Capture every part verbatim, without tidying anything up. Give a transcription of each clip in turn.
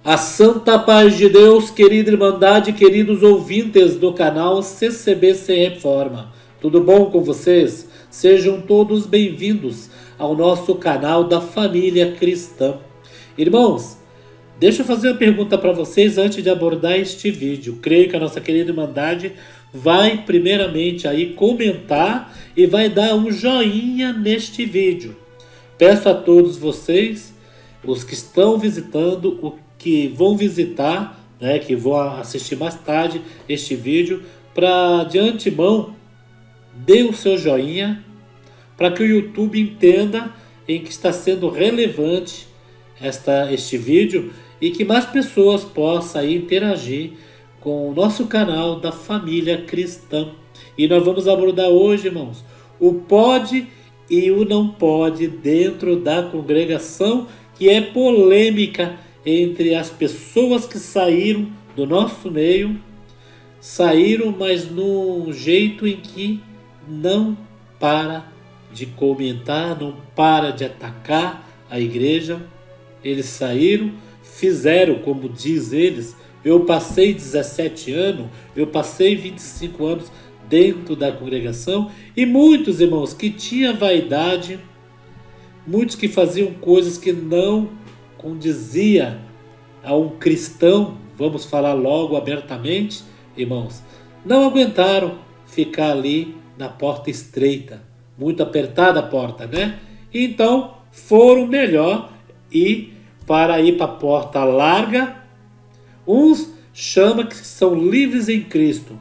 A santa paz de Deus, querida Irmandade, queridos ouvintes do canal C C B Sem Reforma. Tudo bom com vocês? Sejam todos bem-vindos ao nosso canal da família cristã. Irmãos, deixa eu fazer uma pergunta para vocês antes de abordar este vídeo. Creio que a nossa querida Irmandade vai primeiramente aí comentar e vai dar um joinha neste vídeo. Peço a todos vocês, os que estão visitando, o que vão visitar, né, que vão assistir mais tarde este vídeo, para de antemão dê o seu joinha para que o YouTube entenda em que está sendo relevante esta, este vídeo e que mais pessoas possam aí interagir com o nosso canal da família cristã. E nós vamos abordar hoje, irmãos, o pode e o não pode dentro da congregação, que é polêmica entre as pessoas que saíram do nosso meio, saíram, mas num jeito em que não para de comentar, não para de atacar a igreja. Eles saíram, fizeram, como diz eles, eu passei dezessete anos, eu passei vinte e cinco anos dentro da congregação, e muitos irmãos que tinham vaidade, muitos que faziam coisas que não condizia a um cristão, vamos falar logo abertamente, irmãos, não aguentaram ficar ali na porta estreita, muito apertada a porta, né? Então foram melhor ir para ir para a porta larga. Uns chamam que são livres em Cristo,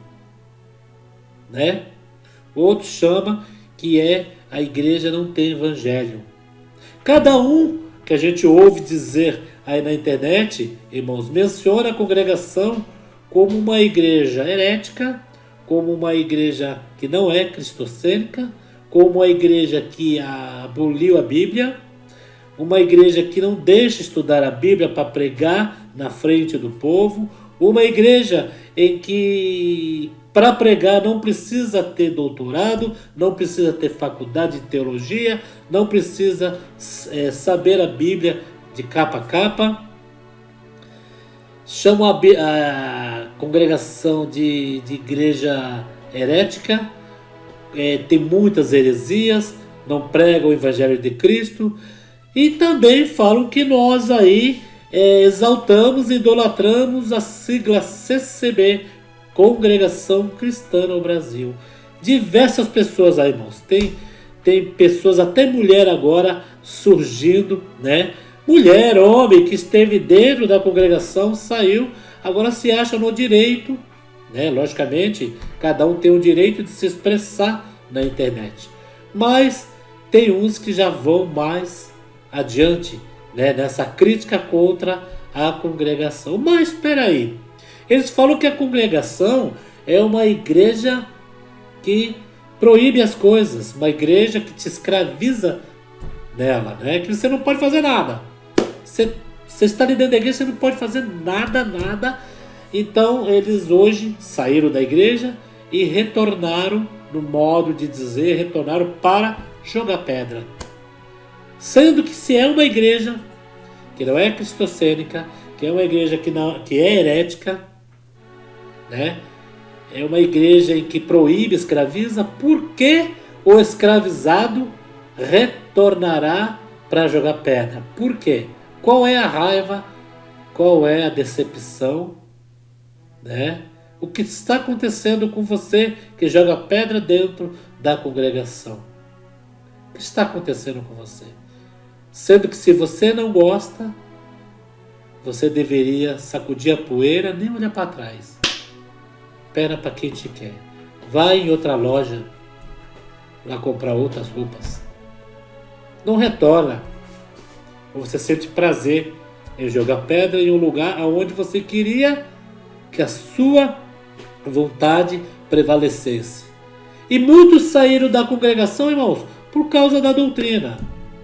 né? Outros chamam que é a igreja não tem evangelho. Cada um que a gente ouve dizer aí na internet, irmãos, menciona a congregação como uma igreja herética, como uma igreja que não é cristocêntrica, como uma igreja que aboliu a Bíblia, uma igreja que não deixa estudar a Bíblia para pregar na frente do povo, uma igreja em que para pregar não precisa ter doutorado, não precisa ter faculdade de teologia, não precisa é, saber a Bíblia de capa a capa. Chamam a, a congregação de, de igreja herética, é, tem muitas heresias, não pregam o Evangelho de Cristo, e também falam que nós aí é, exaltamos e idolatramos a sigla C C B, Congregação Cristã no Brasil. Diversas pessoas aí, irmãos. Tem, tem pessoas, até mulher agora, surgindo, né? Mulher, homem, que esteve dentro da congregação, saiu, agora se acha no direito, né? Logicamente, cada um tem o direito de se expressar na internet. Mas tem uns que já vão mais adiante, né? Nessa crítica contra a congregação. Mas espera aí. Eles falam que a congregação é uma igreja que proíbe as coisas, uma igreja que te escraviza nela, né? Que você não pode fazer nada. Você, você está ali dentro da igreja, você não pode fazer nada, nada. Então eles hoje saíram da igreja e retornaram, no modo de dizer, retornaram para jogar pedra. Sendo que se é uma igreja que não é cristocênica, que é uma igreja que, não, que é herética, né? É uma igreja em que proíbe, escraviza, por que o escravizado retornará para jogar pedra? Por quê? Qual é a raiva? Qual é a decepção? Né? O que está acontecendo com você que joga pedra dentro da congregação? O que está acontecendo com você? Sendo que se você não gosta, você deveria sacudir a poeira, nem olhar para trás. Espera para quem te quer. Vai em outra loja lá comprar outras roupas. Não retorna. Você sente prazer em jogar pedra em um lugar onde você queria que a sua vontade prevalecesse. E muitos saíram da congregação, irmãos, por causa da doutrina.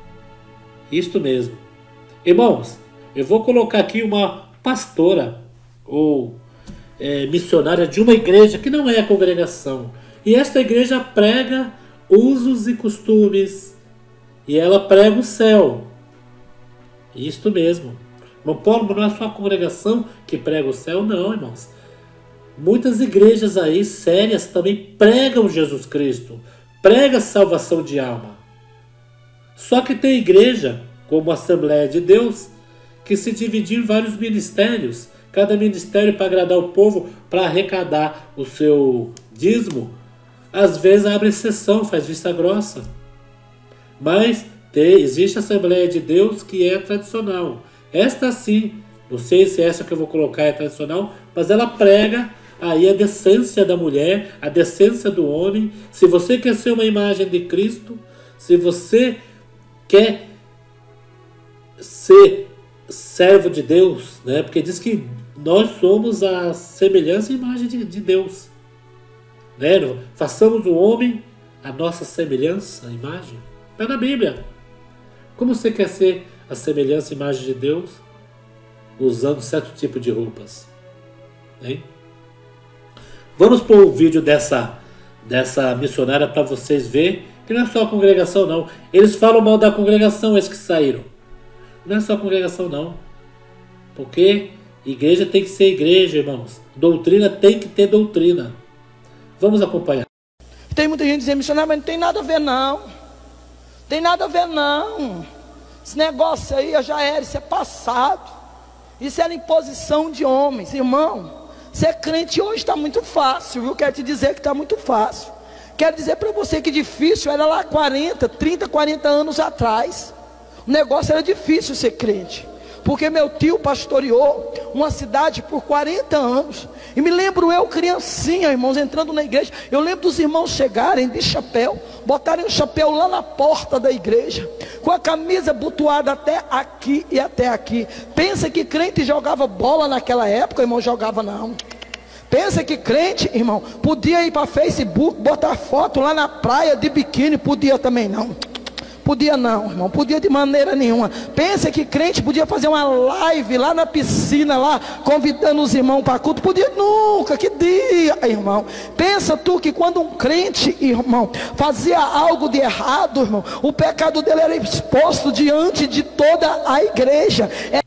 Isto mesmo. Irmãos, eu vou colocar aqui uma pastora ou é, missionária de uma igreja que não é a congregação. E esta igreja prega usos e costumes. E ela prega o céu. Isto mesmo. Irmão Paulo, não é só a congregação que prega o céu, não, irmãos. Muitas igrejas aí sérias também pregam Jesus Cristo, pregam salvação de alma. Só que tem igreja, como a Assembleia de Deus, que se dividiu em vários ministérios, cada ministério para agradar o povo, para arrecadar o seu dízimo. Às vezes abre exceção, faz vista grossa. Mas tem, existe a Assembleia de Deus que é tradicional. Esta sim, não sei se essa que eu vou colocar é tradicional, mas ela prega aí a decência da mulher, a decência do homem. Se você quer ser uma imagem de Cristo, se você quer ser servo de Deus, né? Porque diz que nós somos a semelhança e imagem de, de Deus, né? Façamos o homem a nossa semelhança, a imagem. Está na Bíblia. Como você quer ser a semelhança e imagem de Deus? Usando certo tipo de roupas, hein? Vamos pôr o vídeo dessa, dessa missionária para vocês verem que não é só a congregação, não. Eles falam mal da congregação, esses que saíram. Não é só a congregação, não. Porque igreja tem que ser igreja, irmãos. Doutrina tem que ter doutrina. Vamos acompanhar. Tem muita gente dizendo, missionário, mas não tem nada a ver, não. Tem nada a ver, não. Esse negócio aí já era, isso é passado. Isso era imposição de homens, irmão. Ser crente hoje está muito fácil, viu? Quero te dizer que está muito fácil. Quero dizer para você que difícil era lá quarenta, trinta, quarenta anos atrás. O negócio era difícil ser crente. Porque meu tio pastoreou uma cidade por quarenta anos. E me lembro eu, criancinha, irmãos, entrando na igreja. Eu lembro dos irmãos chegarem de chapéu, botarem o chapéu lá na porta da igreja, com a camisa abotoada até aqui e até aqui. Pensa que crente jogava bola naquela época, irmão? Jogava não. Pensa que crente, irmão, podia ir para Facebook, botar foto lá na praia de biquíni? Podia também não. Podia não, irmão, podia de maneira nenhuma. Pensa que crente podia fazer uma live lá na piscina, lá, convidando os irmãos para culto? Podia nunca, que dia, irmão. Pensa tu que quando um crente, irmão, fazia algo de errado, irmão, o pecado dele era exposto diante de toda a igreja. É...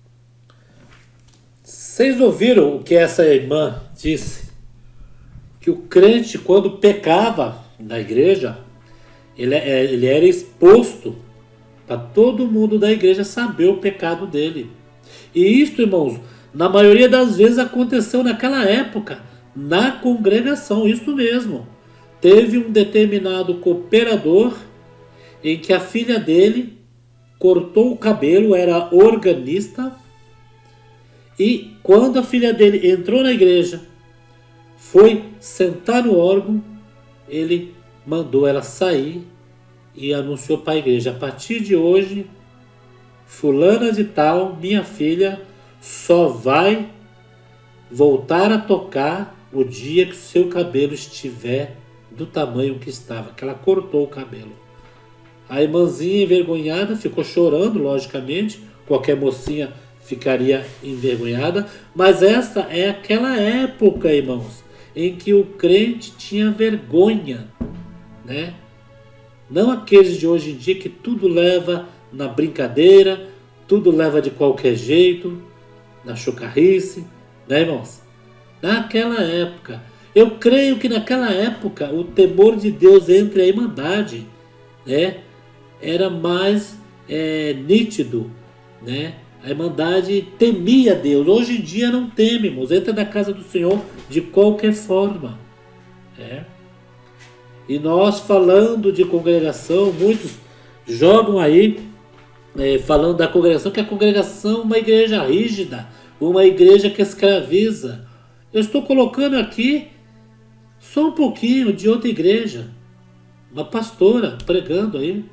Vocês ouviram o que essa irmã disse? Que o crente, quando pecava na igreja, Ele, ele era exposto para todo mundo da igreja saber o pecado dele. E isso, irmãos, na maioria das vezes aconteceu naquela época, na congregação, isso mesmo. Teve um determinado cooperador em que a filha dele cortou o cabelo, era organista, e quando a filha dele entrou na igreja, foi sentar no órgão, ele mandou ela sair e anunciou para a igreja: a partir de hoje, fulana de tal, minha filha, só vai voltar a tocar o dia que o seu cabelo estiver do tamanho que estava, que ela cortou o cabelo. A irmãzinha envergonhada ficou chorando, logicamente, qualquer mocinha ficaria envergonhada, mas essa é aquela época, irmãos, em que o crente tinha vergonha, né? Não aqueles de hoje em dia que tudo leva na brincadeira, tudo leva de qualquer jeito, na chocarrice, né, irmãos? Naquela época, eu creio que naquela época o temor de Deus entre a irmandade, né, era mais é, nítido, né? A irmandade temia Deus. Hoje em dia não teme, irmãos. Entra na casa do Senhor de qualquer forma, né? E nós, falando de congregação, muitos jogam aí, é, falando da congregação, que a congregação é uma igreja rígida, uma igreja que escraviza. Eu estou colocando aqui só um pouquinho de outra igreja, uma pastora pregando aí,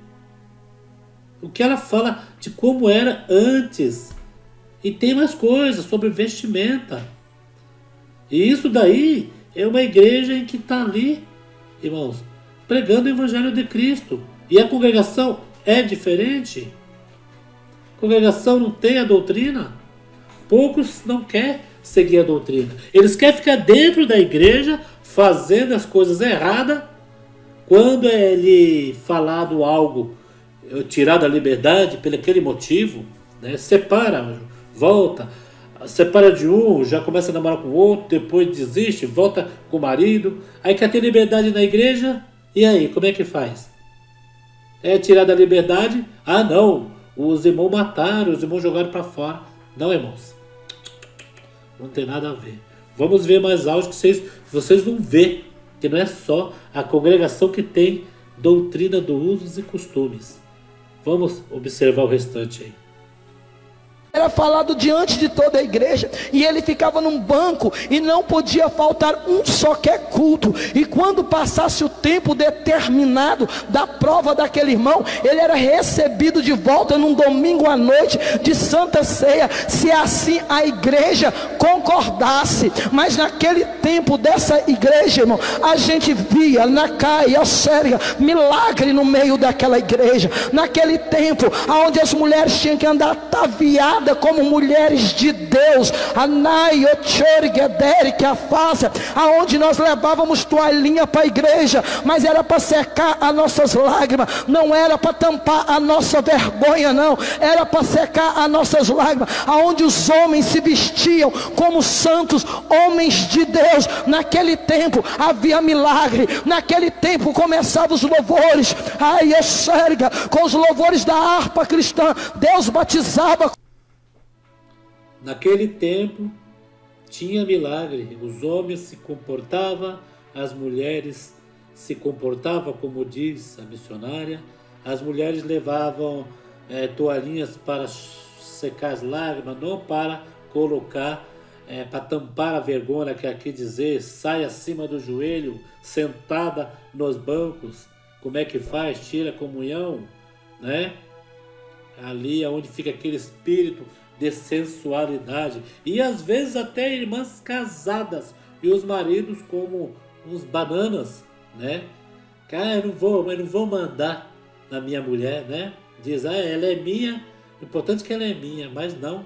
o que ela fala de como era antes. E tem mais coisas sobre vestimenta. E isso daí é uma igreja em que está ali, irmãos, pregando o Evangelho de Cristo. E a congregação é diferente? A congregação não tem a doutrina? Poucos não querem seguir a doutrina. Eles querem ficar dentro da igreja, fazendo as coisas erradas. Quando é lhe falado algo, tirado a liberdade por aquele motivo, né, separa, volta, separa de um, já começa a namorar com o outro, depois desiste, volta com o marido, aí quer ter liberdade na igreja, e aí, como é que faz? É tirar da liberdade? Ah não, os irmãos mataram, os irmãos jogaram para fora. Não, irmãos, não tem nada a ver. Vamos ver mais áudios que vocês, vocês vão ver que não é só a congregação que tem doutrina dos usos e costumes. Vamos observar o restante aí. Era falado diante de toda a igreja, e ele ficava num banco e não podia faltar um soquer culto. E quando passasse o tempo determinado da prova daquele irmão, ele era recebido de volta num domingo à noite de Santa Ceia, se assim a igreja concordasse. Mas naquele tempo dessa igreja, irmão, a gente via na caia séria milagre no meio daquela igreja. Naquele tempo onde as mulheres tinham que andar ataviadas como mulheres de Deus, que a face, aonde nós levávamos toalhinha para a igreja, mas era para secar as nossas lágrimas, não era para tampar a nossa vergonha, não, era para secar as nossas lágrimas, aonde os homens se vestiam como santos, homens de Deus. Naquele tempo havia milagre, naquele tempo começavam os louvores, ai, enxerga, com os louvores da harpa cristã, Deus batizava. Naquele tempo tinha milagre, os homens se comportavam, as mulheres se comportavam como diz a missionária, as mulheres levavam é, toalhinhas para secar as lágrimas, não para colocar, é, para tampar a vergonha, que aqui dizer, sai acima do joelho, sentada nos bancos. Como é que faz? Tira a comunhão, né? Ali é onde fica aquele espírito de sensualidade, e às vezes até irmãs casadas e os maridos como uns bananas, né? Cara, eu não vou, mas não vou mandar na minha mulher, né? Diz, ah, ela é minha, o importante é que ela é minha, mas não.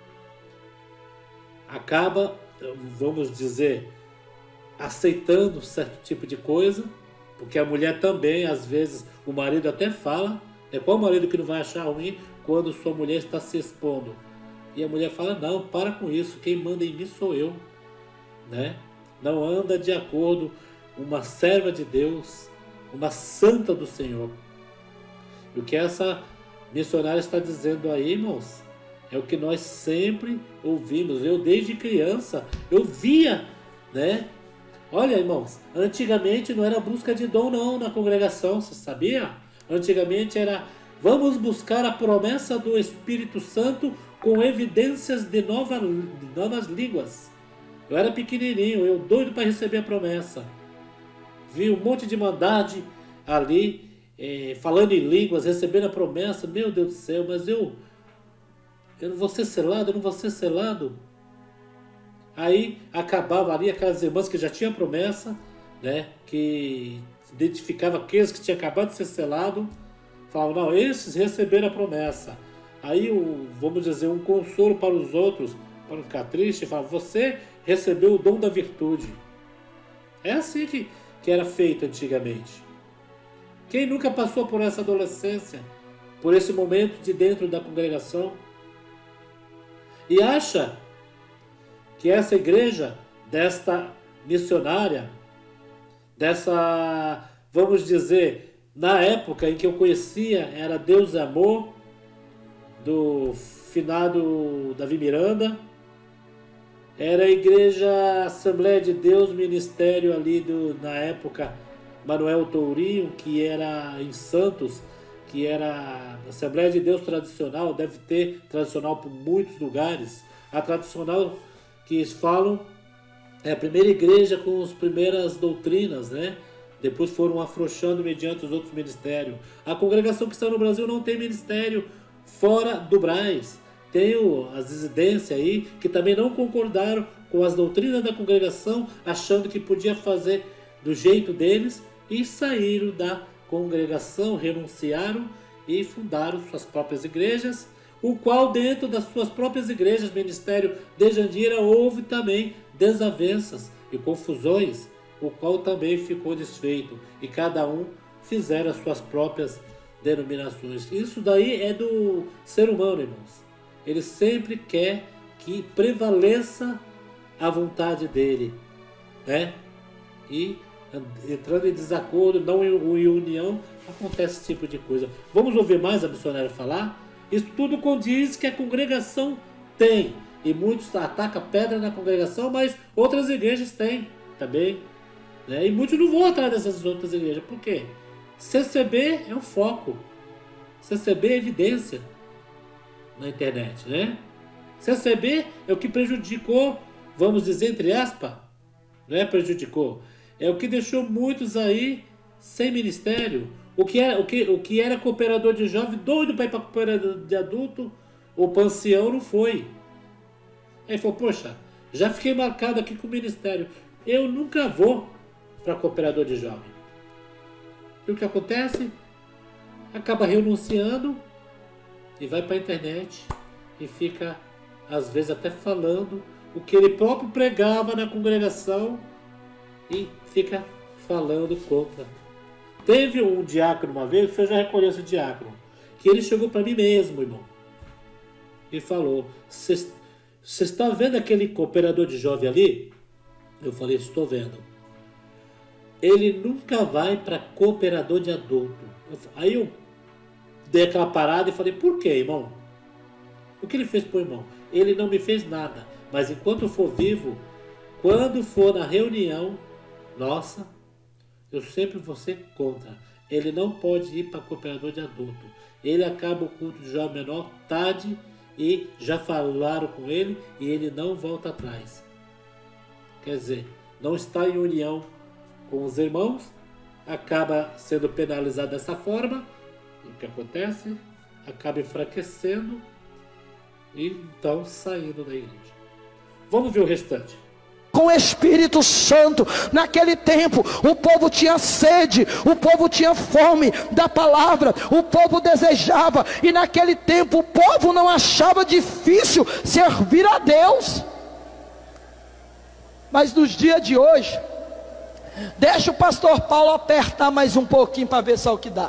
Acaba, vamos dizer, aceitando certo tipo de coisa, porque a mulher também, às vezes, o marido até fala, é qual marido que não vai achar ruim quando sua mulher está se expondo? E a mulher fala, não, para com isso, quem manda em mim sou eu, né? Não anda de acordo, uma serva de Deus, uma santa do Senhor. E o que essa missionária está dizendo aí, irmãos, é o que nós sempre ouvimos. Eu desde criança, eu via, né? Olha, irmãos, antigamente não era busca de dom não na congregação, você sabia? Antigamente era, vamos buscar a promessa do Espírito Santo com evidências de, nova, de novas línguas. Eu era pequenininho, eu doido para receber a promessa. Vi um monte de mandade ali, é, falando em línguas, recebendo a promessa. Meu Deus do céu, mas eu, eu não vou ser selado, eu não vou ser selado. Aí acabava ali aquelas irmãs que já tinham promessa, né, que identificava aqueles que tinham acabado de ser selado, falavam, não, esses receberam a promessa. Aí, o, vamos dizer, um consolo para os outros, para não ficar triste, fala, você recebeu o dom da virtude. É assim que, que era feito antigamente. Quem nunca passou por essa adolescência, por esse momento de dentro da congregação, e acha que essa igreja, desta missionária, dessa, vamos dizer, na época em que eu conhecia, era Deus e Amor, do finado Davi Miranda, era a igreja Assembleia de Deus, ministério ali do, na época, Manuel Tourinho, que era em Santos, que era a Assembleia de Deus tradicional, deve ter tradicional por muitos lugares, a tradicional que eles falam é a primeira igreja com as primeiras doutrinas, né? Depois foram afrouxando mediante os outros ministérios. A congregação cristã no Brasil não tem ministério fora do Brás. Tem as residências aí que também não concordaram com as doutrinas da congregação, achando que podia fazer do jeito deles e saíram da congregação, renunciaram e fundaram suas próprias igrejas, o qual dentro das suas próprias igrejas, ministério de Jandira, houve também desavenças e confusões, o qual também ficou desfeito e cada um fizeram as suas próprias denominações. Isso daí é do ser humano, irmãos. ele sempre quer que prevaleça a vontade dele, né? E entrando em desacordo, não em união, acontece esse tipo de coisa. Vamos ouvir mais a missionária falar? Isso tudo condiz que a congregação tem, e muitos atacam pedra na congregação, mas outras igrejas têm também, né? E muitos não vão atrás dessas outras igrejas. Por quê? C C B é o foco, C C B é evidência na internet, né? C C B é o que prejudicou, vamos dizer entre aspas, não é prejudicou, é o que deixou muitos aí sem ministério. O que era, o que, o que era cooperador de jovem, doido para ir para cooperador de adulto, o Pancião não foi. Aí falou, poxa, já fiquei marcado aqui com o ministério, eu nunca vou para cooperador de jovem. E o que acontece? Acaba renunciando e vai para a internet e fica, às vezes, até falando o que ele próprio pregava na congregação e fica falando contra. Teve um diácono uma vez, você já reconhece esse diácono, que ele chegou para mim mesmo, irmão, e falou, você está vendo aquele cooperador de jovem ali? Eu falei, estou vendo. Ele nunca vai para cooperador de adulto. Aí eu dei aquela parada e falei, por quê, irmão? O que ele fez pro irmão? Ele não me fez nada, mas enquanto eu for vivo, quando for na reunião, nossa, eu sempre vou ser contra. Ele não pode ir para cooperador de adulto. Ele acaba o culto de jovem menor tarde e já falaram com ele e ele não volta atrás. Quer dizer, não está em união com os irmãos, acaba sendo penalizado dessa forma. E o que acontece? Acaba enfraquecendo e então saindo da igreja. Vamos ver o restante. Com o Espírito Santo, naquele tempo, o povo tinha sede, o povo tinha fome da palavra, o povo desejava, e naquele tempo o povo não achava difícil servir a Deus. Mas nos dias de hoje, deixa o pastor Paulo apertar mais um pouquinho para ver só o que dá.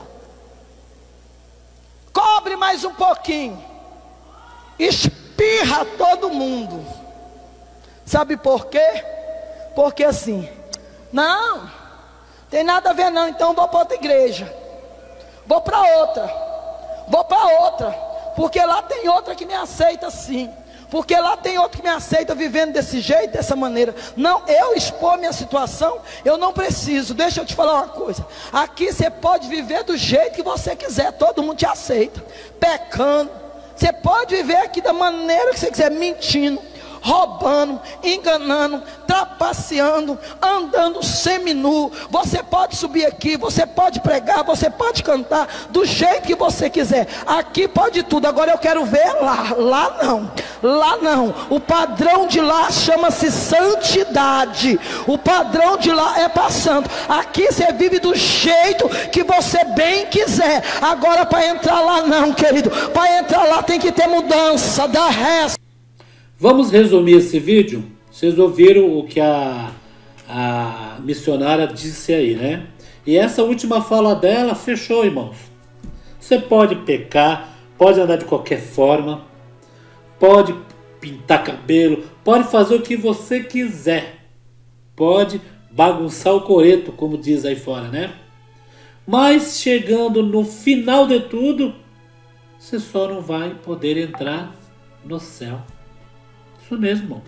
Cobre mais um pouquinho, espirra todo mundo. Sabe por quê? Porque assim, não, tem nada a ver não, então vou para outra igreja, vou para outra, vou para outra, porque lá tem outra que me aceita assim, porque lá tem outro que me aceita vivendo desse jeito, dessa maneira. Não, eu expor minha situação, eu não preciso. Deixa eu te falar uma coisa, aqui você pode viver do jeito que você quiser, todo mundo te aceita, pecando, você pode viver aqui da maneira que você quiser, mentindo, roubando, enganando, trapaceando, andando seminu. Você pode subir aqui, você pode pregar, você pode cantar do jeito que você quiser. Aqui pode tudo. Agora eu quero ver lá. Lá não, lá não. O padrão de lá chama-se santidade. O padrão de lá é para santo. Aqui você vive do jeito que você bem quiser. Agora para entrar lá não, querido. Para entrar lá tem que ter mudança. Dá resto. Vamos resumir esse vídeo? Vocês ouviram o que a, a missionária disse aí, né? E essa última fala dela fechou, irmãos. Você pode pecar, pode andar de qualquer forma, pode pintar cabelo, pode fazer o que você quiser, pode bagunçar o coreto, como diz aí fora, né? Mas chegando no final de tudo, você só não vai poder entrar no céu. Isso mesmo.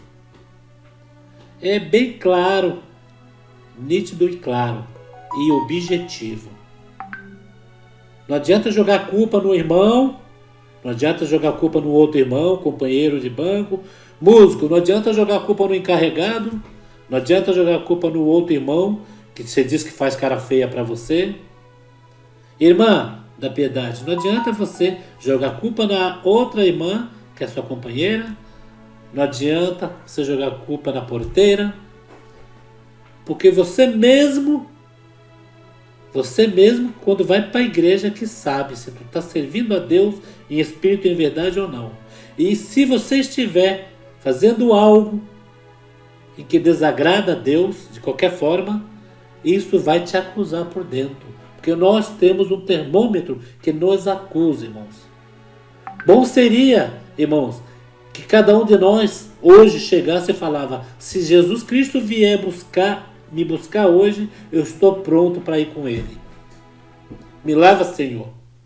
É bem claro, nítido e claro, e objetivo. Não adianta jogar culpa no irmão, não adianta jogar culpa no outro irmão, companheiro de banco, músico, não adianta jogar culpa no encarregado, não adianta jogar culpa no outro irmão, que você diz que faz cara feia para você. Irmã da piedade, não adianta você jogar culpa na outra irmã, que é sua companheira. Não adianta você jogar a culpa na porteira, porque você mesmo, você mesmo, quando vai para a igreja, que sabe se tu está servindo a Deus em espírito e em verdade ou não. E se você estiver fazendo algo em que desagrada a Deus, de qualquer forma, isso vai te acusar por dentro, porque nós temos um termômetro que nos acusa, irmãos. Bom seria irmãos, que cada um de nós hoje chegasse e falava: se Jesus Cristo vier buscar, me buscar hoje, eu estou pronto para ir com Ele. Me leva, Senhor.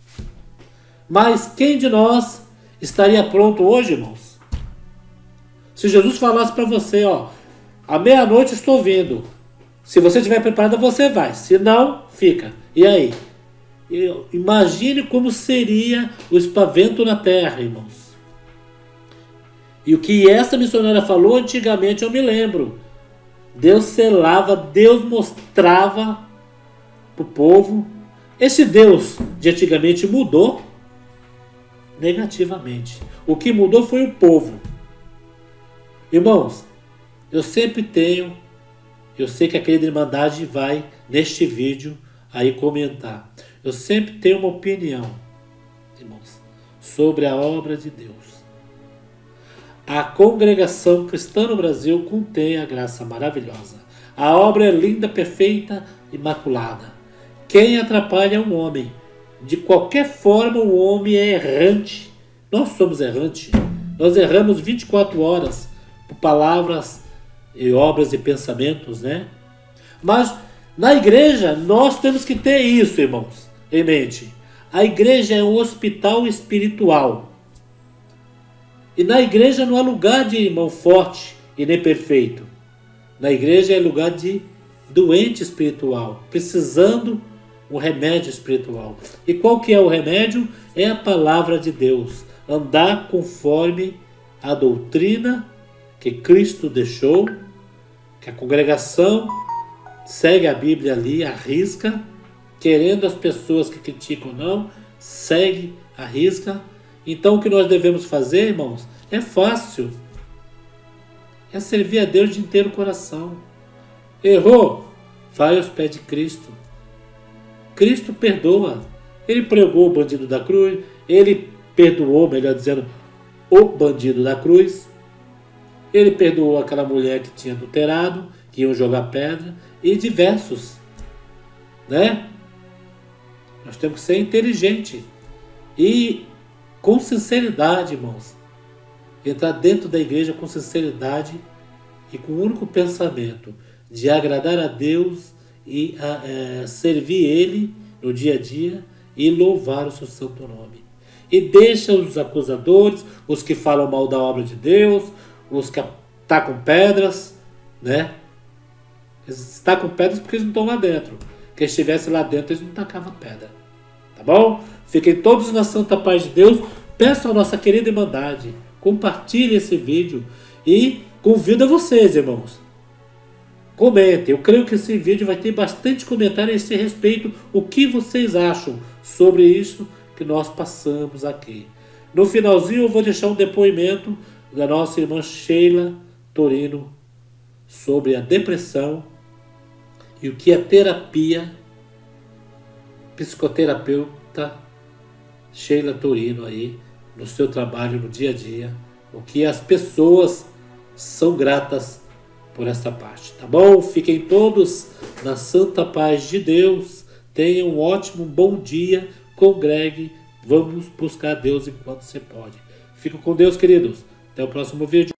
Mas quem de nós estaria pronto hoje, irmãos? Se Jesus falasse para você, ó, à meia-noite estou vindo. Se você estiver preparado, você vai. Se não, fica. E aí? Eu, imagine como seria o espavento na terra, irmãos. E o que essa missionária falou antigamente, eu me lembro. Deus selava, Deus mostrava para o povo. Esse Deus de antigamente mudou negativamente. O que mudou foi o povo. Irmãos, eu sempre tenho, eu sei que a querida Irmandade vai neste vídeo aí comentar. Eu sempre tenho uma opinião, irmãos, sobre a obra de Deus. A congregação cristã no Brasil contém a graça maravilhosa. A obra é linda, perfeita, imaculada. Quem atrapalha é um homem. De qualquer forma, o homem é errante. Nós somos errantes. Nós erramos vinte e quatro horas por palavras e obras e pensamentos, né? Mas na igreja nós temos que ter isso, irmãos, em mente. A igreja é um hospital espiritual. E na igreja não há lugar de irmão forte e nem perfeito. Na igreja é lugar de doente espiritual, precisando um remédio espiritual. E qual que é o remédio? É a palavra de Deus. Andar conforme a doutrina que Cristo deixou, que a congregação segue a Bíblia ali, arrisca, querendo as pessoas que criticam não, segue, arrisca. Então o que nós devemos fazer, irmãos, é fácil. É servir a Deus de inteiro coração. Errou? Vai aos pés de Cristo. Cristo perdoa. Ele pregou o bandido da cruz, ele perdoou, melhor dizendo, o bandido da cruz. Ele perdoou aquela mulher que tinha adulterado, que iam jogar pedra, e diversos, né? Nós temos que ser inteligente e com sinceridade, irmãos. Entrar dentro da igreja com sinceridade e com o único pensamento de agradar a Deus e a, é, servir Ele no dia a dia e louvar o seu santo nome. E deixa os acusadores, os que falam mal da obra de Deus, os que tacam pedras, né? Eles tacam pedras porque eles não estão lá dentro. Quem estivesse lá dentro, eles não tacavam pedra. Tá bom? Fiquem todos na santa paz de Deus. Peço à nossa querida Irmandade, compartilhe esse vídeo e convido a vocês, irmãos. Comentem. Eu creio que esse vídeo vai ter bastante comentário a esse respeito. O que vocês acham sobre isso que nós passamos aqui. No finalzinho eu vou deixar um depoimento da nossa irmã Sheila Torino sobre a depressão e o que a terapia psicoterapeuta Sheila Torino aí no seu trabalho no dia a dia, o que as pessoas são gratas por essa parte, tá bom? Fiquem todos na santa paz de Deus, tenham um ótimo, bom dia, congregue, vamos buscar Deus enquanto você pode. Fica com Deus, queridos. Até o próximo vídeo.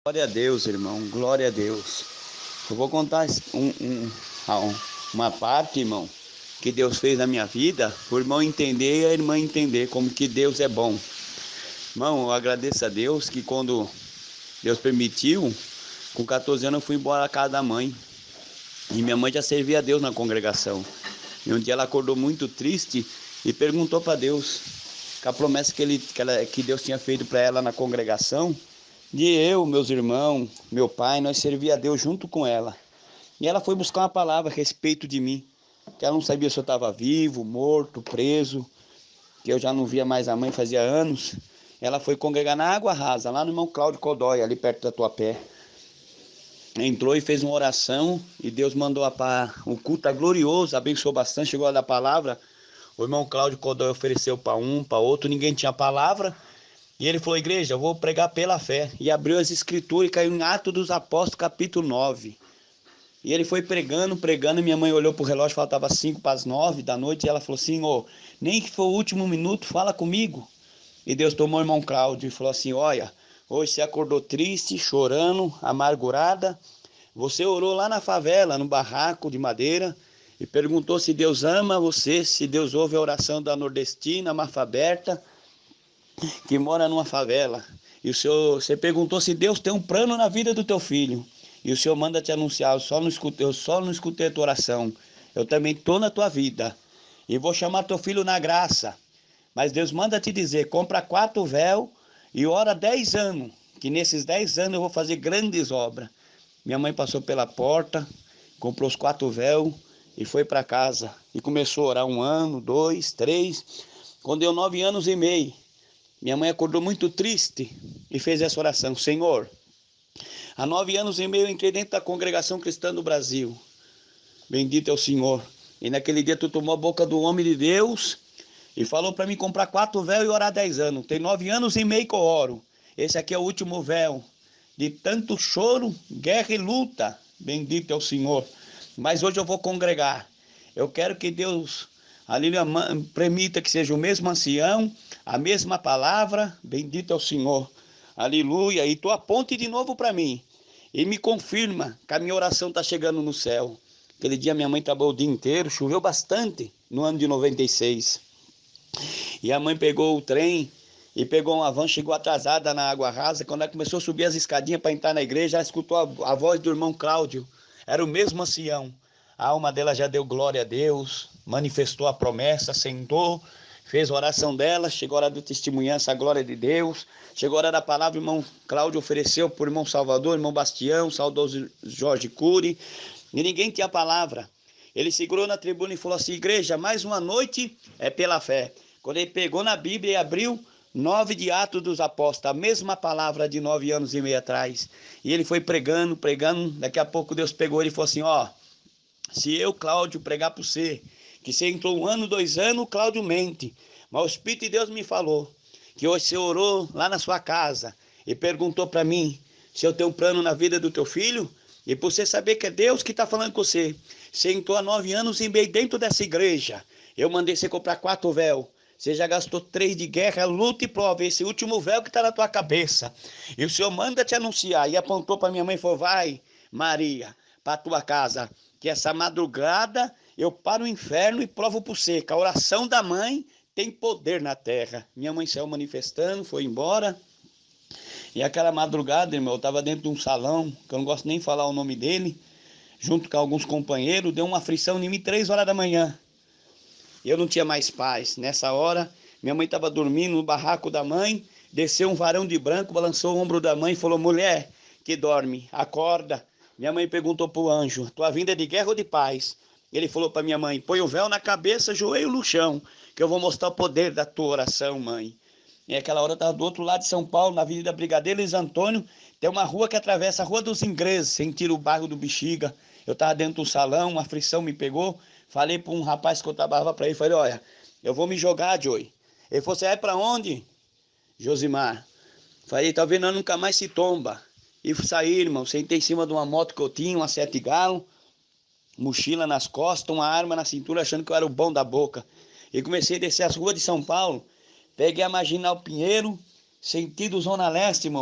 Glória a Deus, irmão, glória a Deus. Eu vou contar um, um, uma parte, irmão, que Deus fez na minha vida, para o irmão entender e a irmã entender como que Deus é bom. Irmão, eu agradeço a Deus que quando Deus permitiu, com quatorze anos eu fui embora da casa da mãe. E minha mãe já servia a Deus na congregação. E um dia ela acordou muito triste e perguntou para Deus que a promessa que, ele, que, ela, que Deus tinha feito para ela na congregação, de eu, meus irmãos, meu pai, nós servia a Deus junto com ela. E ela foi buscar uma palavra a respeito de mim, que ela não sabia se eu estava vivo, morto, preso, que eu já não via mais a mãe fazia anos. Ela foi congregar na Água Rasa, lá no irmão Cláudio Codói, ali perto da Tatuapé. Entrou e fez uma oração e Deus mandou a pá. O culto é glorioso, abençoou bastante, chegou a dar palavra. O irmão Cláudio Codói ofereceu para um, para outro, ninguém tinha palavra. E ele falou, igreja, eu vou pregar pela fé. E abriu as escrituras e caiu em Atos dos Apóstolos, capítulo nove. E ele foi pregando, pregando, e minha mãe olhou para o relógio, faltava cinco para as nove da noite, e ela falou assim, ô, nem que for o último minuto, fala comigo. E Deus tomou o irmão Cláudio e falou assim, olha, hoje você acordou triste, chorando, amargurada. Você orou lá na favela, no barraco de madeira, e perguntou se Deus ama você, se Deus ouve a oração da nordestina, Mafaberta, que mora numa favela. E o senhor, você perguntou se Deus tem um plano na vida do teu filho. E o Senhor manda te anunciar, eu só não escutei, eu só não escutei a tua oração. Eu também estou na tua vida. E vou chamar teu filho na graça. Mas Deus manda te dizer, compra quatro véus e ora dez anos. Que nesses dez anos eu vou fazer grandes obras. Minha mãe passou pela porta, comprou os quatro véus e foi para casa. E começou a orar um ano, dois, três. Quando deu nove anos e meio, minha mãe acordou muito triste e fez essa oração. Senhor, há nove anos e meio eu entrei dentro da congregação cristã do Brasil. Bendito é o Senhor. E naquele dia tu tomou a boca do homem de Deus e falou para mim comprar quatro véus e orar dez anos. Tem nove anos e meio que eu oro. Esse aqui é o último véu. De tanto choro, guerra e luta. Bendito é o Senhor. Mas hoje eu vou congregar. Eu quero que Deus ali permita que seja o mesmo ancião, a mesma palavra. Bendito é o Senhor. Aleluia. E tu aponte de novo para mim. E me confirma que a minha oração está chegando no céu. Aquele dia minha mãe trabalhou o dia inteiro. Choveu bastante no ano de noventa e seis. E a mãe pegou o trem e pegou uma van, chegou atrasada na Água Rasa. Quando ela começou a subir as escadinhas para entrar na igreja, ela escutou a, a voz do irmão Cláudio. Era o mesmo ancião. A alma dela já deu glória a Deus, manifestou a promessa, sentou, fez a oração dela, chegou a hora do testemunhança, a glória de Deus. Chegou a hora da palavra, o irmão Cláudio ofereceu para o irmão Salvador, irmão Bastião, saudoso Jorge Cury. E ninguém tinha palavra. Ele segurou na tribuna e falou assim, igreja, mais uma noite é pela fé. Quando ele pegou na Bíblia e abriu, nove de Atos dos Apóstolos, a mesma palavra de nove anos e meio atrás. E ele foi pregando, pregando, daqui a pouco Deus pegou ele e falou assim, ó, se eu, Cláudio, pregar para você, que você entrou um ano, dois anos, o Cláudio mente. Mas o Espírito de Deus me falou, que hoje você orou lá na sua casa e perguntou para mim, se eu tenho um plano na vida do teu filho, e por você saber que é Deus que está falando com você, você entrou há nove anos e meio dentro dessa igreja, eu mandei você comprar quatro véus, você já gastou três de guerra, luta e prova, esse último véu que está na tua cabeça, e o Senhor manda te anunciar, e apontou para minha mãe e falou, vai Maria, para a tua casa, que essa madrugada eu paro o inferno e provo para você, que a oração da mãe tem poder na terra. Minha mãe saiu manifestando, foi embora. E aquela madrugada, irmão, eu estava dentro de um salão, que eu não gosto nem de falar o nome dele, junto com alguns companheiros, deu uma aflição em mim três horas da manhã. E eu não tinha mais paz. Nessa hora, minha mãe estava dormindo no barraco da mãe, desceu um varão de branco, balançou o ombro da mãe e falou, mulher que dorme, acorda. Minha mãe perguntou para o anjo, tua vinda é de guerra ou de paz? Ele falou para minha mãe, põe o véu na cabeça, joelho no chão, que eu vou mostrar o poder da tua oração, mãe. E aquela hora eu estava do outro lado de São Paulo, na Avenida Brigadeiro Luiz Antônio, tem uma rua que atravessa a Rua dos Ingleses, sentindo o bairro do Bexiga. Eu estava dentro do salão, uma aflição me pegou, falei para um rapaz que eu trabalhava para ele, falei, olha, eu vou me jogar, Joey. Ele falou, você vai para onde, Josimar? Falei, tá vendo, nunca mais se tomba. E saí, irmão, sentei em cima de uma moto que eu tinha, uma sete galo, mochila nas costas, uma arma na cintura, achando que eu era o bom da boca. E comecei a descer as ruas de São Paulo, peguei a Marginal Pinheiro, sentido Zona Leste, irmão,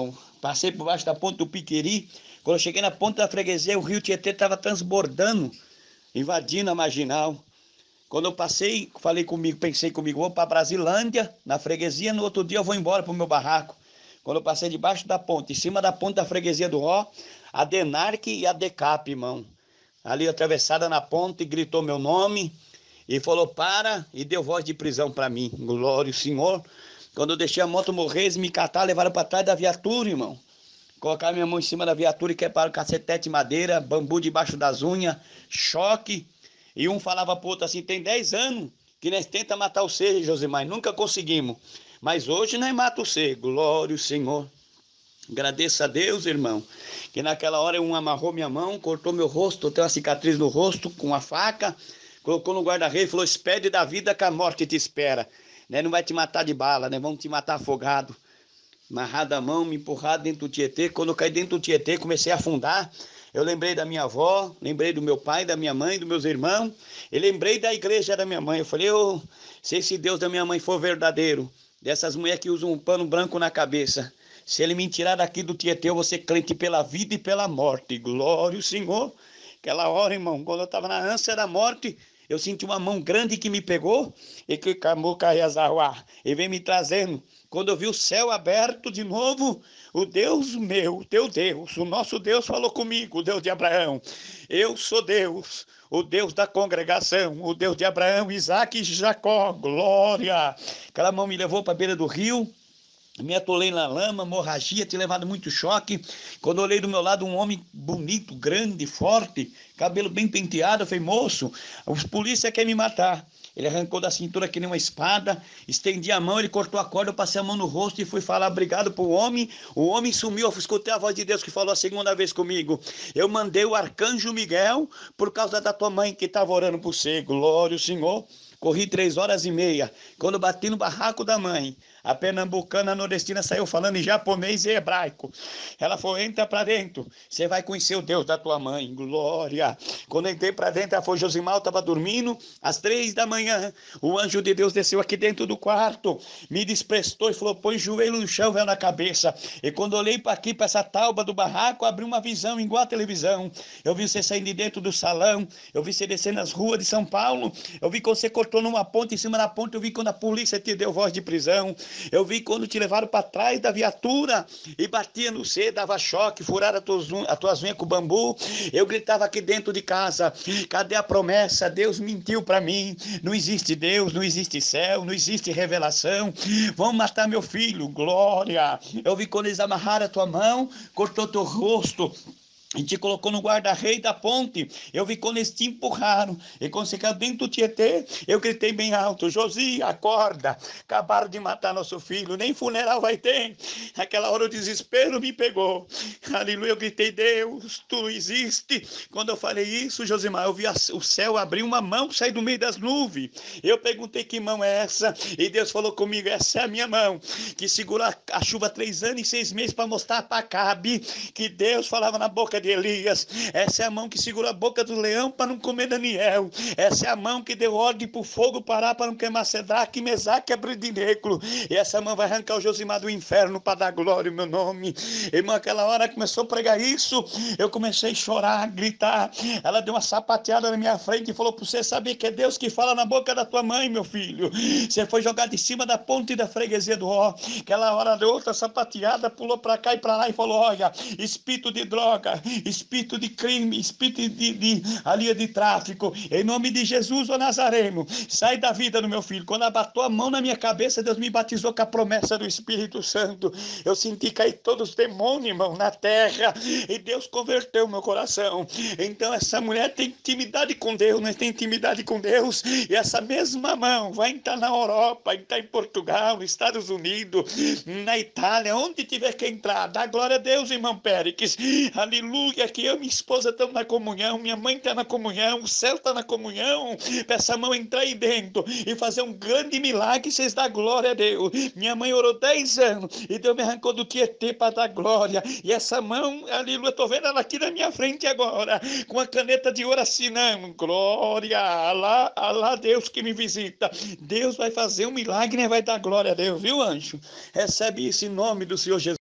Passei por baixo da ponte do Piqueri. Quando eu cheguei na ponta da freguesia, o rio Tietê estava transbordando, invadindo a marginal. Quando eu passei, falei comigo, pensei comigo, vou para Brasilândia, na freguesia, no outro dia eu vou embora para o meu barraco. Quando eu passei debaixo da ponte, em cima da ponte da freguesia do Ró, a Denarc e a Decap, irmão. Ali atravessada na ponte, gritou meu nome e falou para, e deu voz de prisão para mim. Glória ao Senhor. Quando eu deixei a moto morrer, eles me cataram, levaram para trás da viatura, irmão. Colocaram minha mão em cima da viatura e quebraram cacetete de madeira, bambu debaixo das unhas, choque. E um falava pro outro assim, tem dez anos que nós tenta matar o ser, Josimar, nunca conseguimos. Mas hoje nós mata o ser, glória ao Senhor. Agradeço a Deus, irmão, que naquela hora um amarrou minha mão, cortou meu rosto, eu tenho uma cicatriz no rosto com uma faca, colocou no guarda-reio e falou, espere da vida que a morte te espera. Né? Não vai te matar de bala, né? Vamos te matar afogado. Amarrado a mão, me empurrado dentro do Tietê. Quando eu caí dentro do Tietê, comecei a afundar. Eu lembrei da minha avó, lembrei do meu pai, da minha mãe, dos meus irmãos. E lembrei da igreja da minha mãe. Eu falei, oh, se esse Deus da minha mãe for verdadeiro, dessas mulheres que usam um pano branco na cabeça, se ele me tirar daqui do Tietê, eu vou ser crente pela vida e pela morte. Glória ao Senhor. Aquela hora, irmão, quando eu estava na ânsia da morte, eu senti uma mão grande que me pegou e que camou Caiazaruá e vem me trazendo. Quando eu vi o céu aberto de novo, o Deus meu, o teu Deus, o nosso Deus falou comigo, o Deus de Abraão. Eu sou Deus, o Deus da congregação, o Deus de Abraão, Isaac e Jacó, glória. Aquela mão me levou para a beira do rio, me atolei na lama, hemorragia, tinha levado muito choque. Quando eu olhei do meu lado um homem bonito, grande, forte, cabelo bem penteado, eu falei, moço, os polícia querem me matar. Ele arrancou da cintura que nem uma espada, estendi a mão, ele cortou a corda, eu passei a mão no rosto e fui falar obrigado pro homem. O homem sumiu, eu escutei a voz de Deus que falou a segunda vez comigo. Eu mandei o arcanjo Miguel por causa da tua mãe que estava orando por você. Glória ao Senhor. Corri três horas e meia. Quando bati no barraco da mãe, a pernambucana nordestina saiu falando em japonês e hebraico. Ela falou, entra pra dentro, você vai conhecer o Deus da tua mãe. Glória. Quando entrei pra dentro, ela falou, Josimar, eu tava dormindo, às três da manhã, o anjo de Deus desceu aqui dentro do quarto, me desprestou e falou, põe joelho no chão, véu na cabeça. E quando eu olhei para aqui, para essa tauba do barraco, abri uma visão igual a televisão. Eu vi você saindo de dentro do salão, eu vi você descendo nas ruas de São Paulo, eu vi que você cortou numa ponte, em cima da ponte, eu vi quando a polícia te deu voz de prisão, eu vi quando te levaram para trás da viatura e batia no C, dava choque, furaram as tuas, unhas, as tuas unhas com bambu, eu gritava aqui dentro de casa, cadê a promessa? Deus mentiu para mim, não existe Deus, não existe céu, não existe revelação, vão matar meu filho, glória. Eu vi quando eles amarraram a tua mão, cortou teu rosto e te colocou no guarda-rei da ponte. Eu vi quando eles te empurraram, e quando você caiu dentro do Tietê, eu gritei bem alto, Josi, acorda, acabaram de matar nosso filho, nem funeral vai ter. Naquela hora o desespero me pegou, aleluia, eu gritei, Deus, tu existe. Quando eu falei isso, Josimar, eu vi o céu abrir, uma mão sair do meio das nuvens. Eu perguntei que mão é essa, e Deus falou comigo, essa é a minha mão, que segura a chuva três anos e seis meses para mostrar para Acabe que Deus falava na boca de Elias. Essa é a mão que segura a boca do leão para não comer Daniel. Essa é a mão que deu ordem para o fogo parar para não queimar Sedraque, Mesaque e Abednego. E essa mão vai arrancar o Josimar do inferno para dar glória ao meu nome. Irmão, aquela hora começou a pregar isso, eu comecei a chorar, a gritar. Ela deu uma sapateada na minha frente e falou para você saber que é Deus que fala na boca da tua mãe, meu filho. Você foi jogado em cima da ponte da freguesia do Ró. Aquela hora deu outra sapateada, pulou para cá e para lá e falou, olha, espírito de droga, espírito de crime, espírito de, de, ali de tráfico, em nome de Jesus, o Nazareno, sai da vida do meu filho. Quando ela bateu a mão na minha cabeça, Deus me batizou com a promessa do Espírito Santo. Eu senti cair todos os demônios, irmão, na terra, e Deus converteu meu coração. Então essa mulher tem intimidade com Deus, nós tem intimidade com Deus, e essa mesma mão vai entrar na Europa, vai entrar em Portugal, nos Estados Unidos, na Itália, onde tiver que entrar, dá glória a Deus, irmão Péricles, aleluia, que eu e minha esposa estamos na comunhão, minha mãe está na comunhão, o céu está na comunhão, para essa mão entrar aí dentro e fazer um grande milagre, vocês dão glória a Deus. Minha mãe orou dez anos e Deus me arrancou do Tietê para dar glória, e essa mão, aleluia, estou vendo ela aqui na minha frente agora, com a caneta de ouro assinando, glória, alá, alá Deus que me visita, Deus vai fazer um milagre, né? Vai dar glória a Deus, viu anjo? Recebe isso em nome do Senhor Jesus.